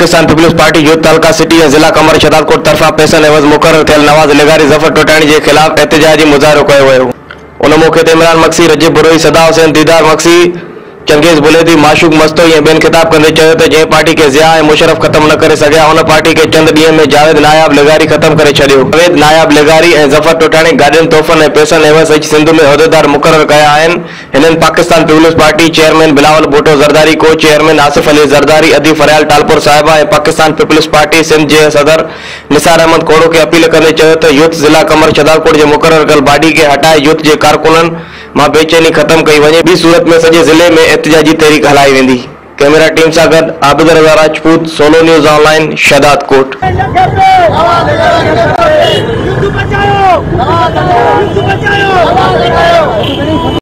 Pakistan peoples party youth तालका city ऐं ज़िला कमर शदादकोट तरफ़ां पैसनि एवज़ मुक़ररु थियल नवाज़ लेगारी ज़फ़र टोटाणी जे ख़िलाफ़ एहतिजाजी मुज़ाहिरो कयो वियो। उन मौक़े ते इमरान मक्सी, रजीब बुरोई, सदा हुसैन, दीदार मक्सी, चंगेज़ बुलेदी, माशूक मस्तोई ऐं ॿियनि ख़िताब कंदे चयो त जंहिं पार्टी खे ज़िया ऐं मुशर्रफ ख़त्म न करे सघिया उन पार्टी खे चंद ॾींहनि में जावेद नायाब लेगारी ख़त्म करे छॾियो। जावेद नायाब लेगारी ऐं ज़फ़र टोटाणी गाॾियुनि, तोहफ़नि ऐं पैसनि एवज़ सिंध में उहिदेदार मुक़ररु कया आहिनि। हिननि Pakistan peoples party chairman Bilawal Bhutto Zardari, को चेयरमैन आसिफ अली ज़रदारी, अदी फरियाल टालपुर साहिबा ऐं पाकिस्तान पीपल्स पार्टी सिंध जे सदर निसार अहमद कोड़ो खे अपील कंदे चयो त यूथ ज़िला कमर शदादकोट जे मुक़ररु कयल बाडी खे हटाए यूथ जे कारकुननि मां बेचैनी ख़त्म कई वञे। ॿी सूरत में सॼे ज़िले में एहतिजाजी तहरीक हलाई वेंदी। कैमरा टीम सां गॾु Abid Raza Rajput, solo news online, शदादकोट।